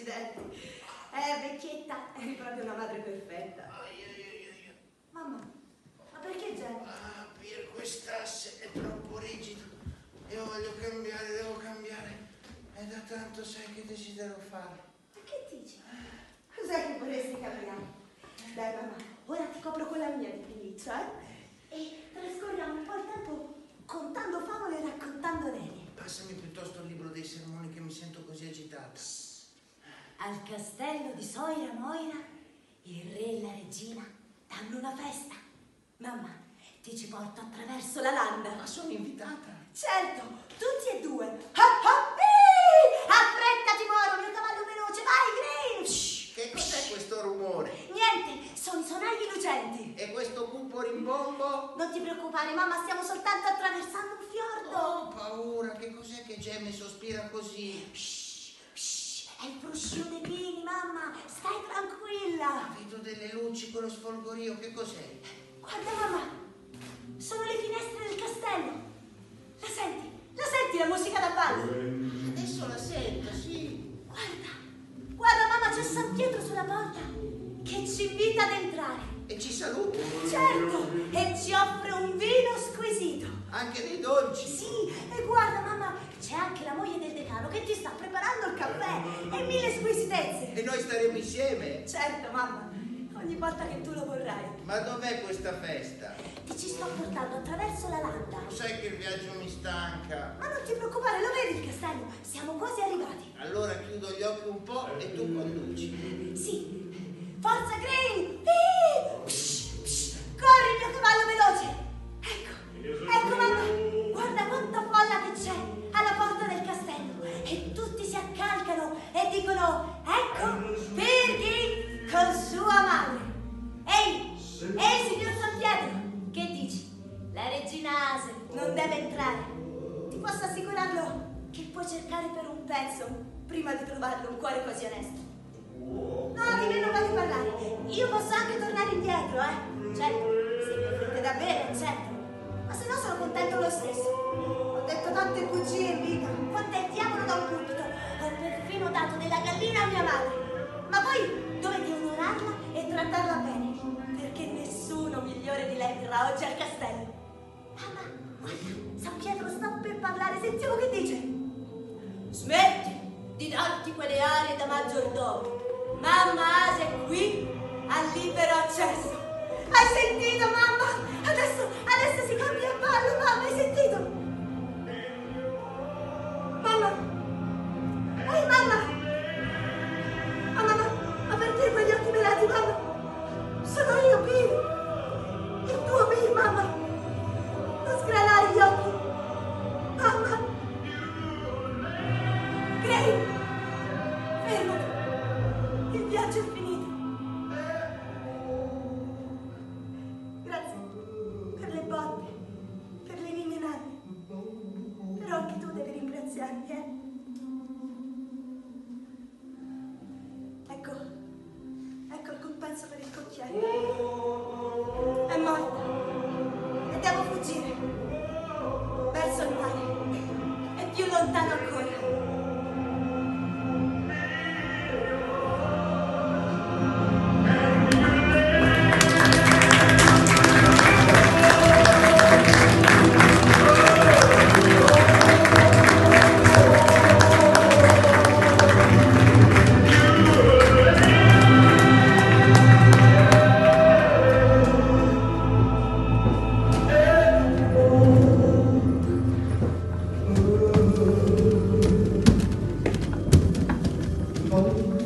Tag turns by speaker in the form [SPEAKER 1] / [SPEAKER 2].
[SPEAKER 1] Accidenti. Vecchietta, eri proprio una madre perfetta. Mamma, ma perché Jenny?
[SPEAKER 2] Ah, per quest'asse è troppo rigido. Io voglio cambiare, devo cambiare. È da tanto sai che desidero fare.
[SPEAKER 1] Ma che dici? Cos'è che vorresti cambiare? Dai mamma, ora ti copro con la mia di pelliccia, e trascorriamo un po' il tempo contando favole e raccontando aneddoti.
[SPEAKER 2] Passami piuttosto il libro dei sermoni che mi sento così agitata.
[SPEAKER 1] Al castello di Soira Moira, il re e la regina danno una festa. Mamma, ti ci porto attraverso la landa.
[SPEAKER 2] Ma sono invitata.
[SPEAKER 1] Certo, tutti e due. Affrettati, Moro, mio cavallo veloce, vai, Green!
[SPEAKER 2] Che cos'è questo rumore?
[SPEAKER 1] Niente, sono i sonagli lucenti.
[SPEAKER 2] E questo cupo rimbombo?
[SPEAKER 1] Non ti preoccupare, mamma, stiamo soltanto attraversando un fiordo.
[SPEAKER 2] Ho paura, che cos'è che geme e sospira così?
[SPEAKER 1] È il fruscio dei pini, mamma, stai tranquilla.
[SPEAKER 2] Vedo delle luci con lo sfolgorio, che cos'è?
[SPEAKER 1] Guarda, mamma, sono le finestre del castello. La senti? La senti la musica da ballo?
[SPEAKER 2] Adesso la sento, sì.
[SPEAKER 1] Guarda, mamma, c'è San Pietro sulla porta che ci invita ad entrare.
[SPEAKER 2] E ci saluta?
[SPEAKER 1] Certo, e ci offre un vino squisito.
[SPEAKER 2] Anche dei dolci?
[SPEAKER 1] Sì, e guarda, mamma, c'è anche la moglie del decano che ti sta preparando il caffè e mille squisitezze.
[SPEAKER 2] E noi staremo insieme?
[SPEAKER 1] Certo, mamma, ogni volta che tu lo vorrai.
[SPEAKER 2] Ma dov'è questa festa?
[SPEAKER 1] Ti ci sto portando attraverso la landa.
[SPEAKER 2] Lo sai che il viaggio mi stanca.
[SPEAKER 1] Ma non ti preoccupare, lo vedi il castello? Siamo quasi arrivati.
[SPEAKER 2] Allora chiudo gli occhi un po' e tu conduci.
[SPEAKER 1] Sì. Forza, Green! Corri, mio cavallo veloce! Ecco, mamma! Guarda quanta folla che c'è alla porta del castello! E tutti si accalcano e dicono: ecco Birgit con sua madre! Ehi, signor San Pietro! Che dici? La regina Ase non deve entrare. Ti posso assicurarlo che puoi cercare per un pezzo prima di trovarlo un cuore così onesto. No, di me non voglio parlare. Io posso anche tornare indietro, Certo, se mi offrite da bere, certo. Ma se no sono contento lo stesso. Ho detto tante bugie in vita, contentiamolo da un pulpito. Ho perfino dato della gallina a mia madre. Ma voi dovete onorarla e trattarla bene, perché nessuno migliore di lei verrà oggi al castello. Mamma, guarda, San Pietro sta per parlare, sentiamo che dice. Smetti di darti quelle arie da maggiordomo. Mamma Ase è qui al libero accesso. Hai sentito, mamma? Adesso si cambia ballo, mamma, hai sentito? Mamma! Ehi, mamma! Ma perché quegli occhi velati, mamma? Sono io, Bill! Il tuo Bill, mamma! Non sgranare gli occhi! Mamma! Gray! Fermati! Il viaggio è finito! Grazie per le botte, per le mie nanne. Però anche tu devi ringraziarmi, Ecco il compenso per il cocchiere. È morta. E devo fuggire. Verso il mare. E più lontano ancora.
[SPEAKER 3] Thank you.